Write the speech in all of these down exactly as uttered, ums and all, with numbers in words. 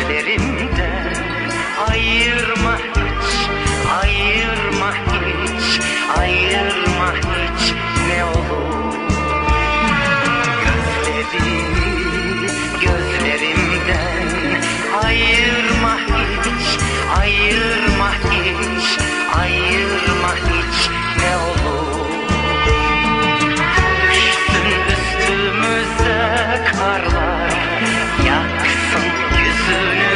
gözlerimden. Ayırma hiç, ayırma hiç, ayırma hiç ne olur. Gözleri gözlerimden. Ayırma hiç, ayırma hiç, ayırma hiç ne olur. Düşsün üstümüze karlar, yaksın yüzünü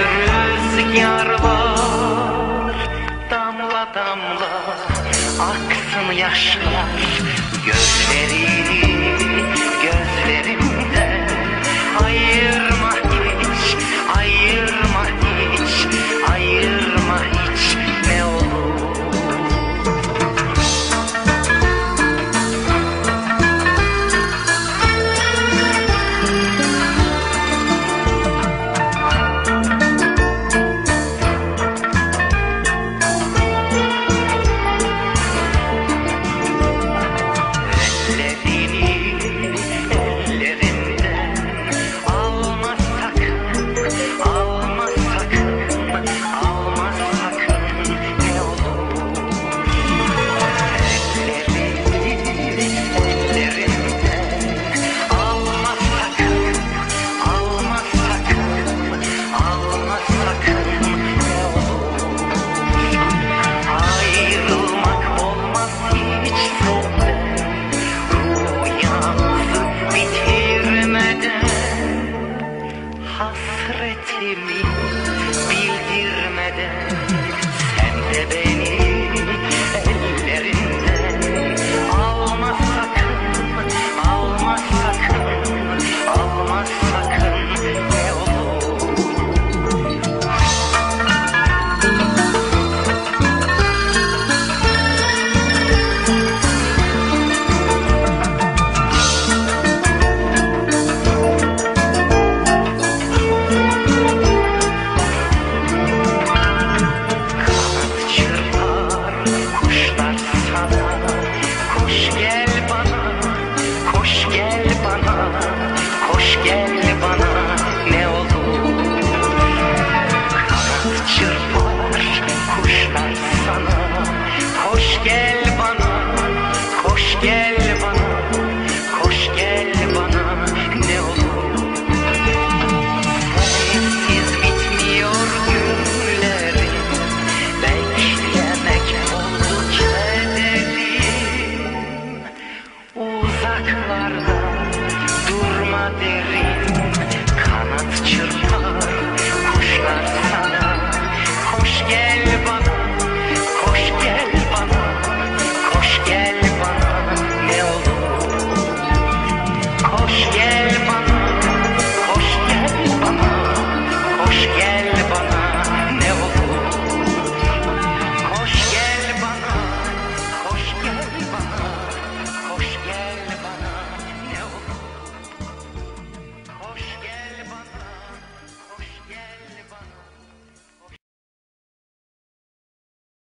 rüzgarlar. Damla damla aksın yaşlar, gözleri gözlerimden. Ayırma hiç, ayırma hiç, ayırma hiç ne olur. Hasretimi bildirmeden sen de beni